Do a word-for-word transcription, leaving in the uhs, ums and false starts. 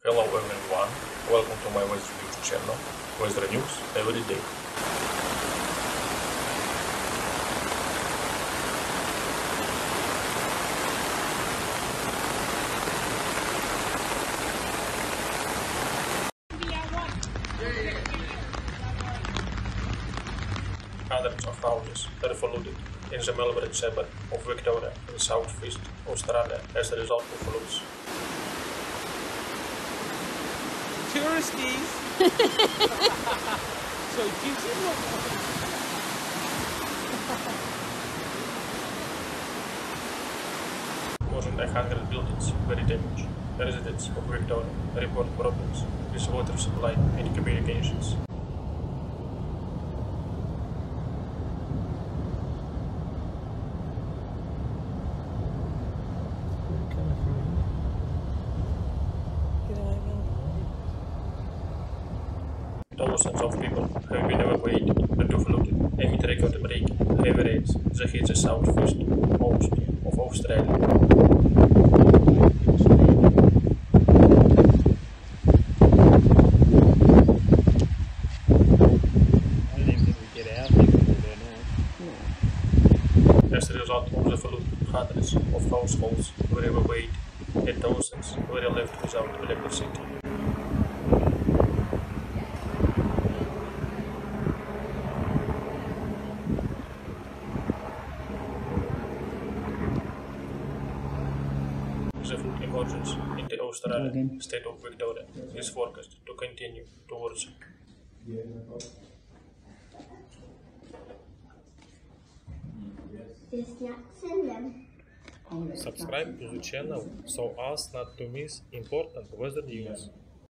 Hello everyone, welcome to my Weather YouTube channel, Weather News every day. Hundreds of houses were flooded in the Melbourne suburb of Victoria in southeast Australia as a result of floods. Touristies. So did you look? More than one hundred buildings were damaged. Residents of Victoria report problems with water supply and communications. Thousands of people have been evacuated due to flooding amid record-breaking heavy rains that hit the southwest coast of Australia. As a result of the flood, hundreds of households were evacuated and thousands were left without electricity. The flood emergence in the Australian state of Victoria is forecast to continue to worsen. Subscribe to the channel so as not to miss important weather news.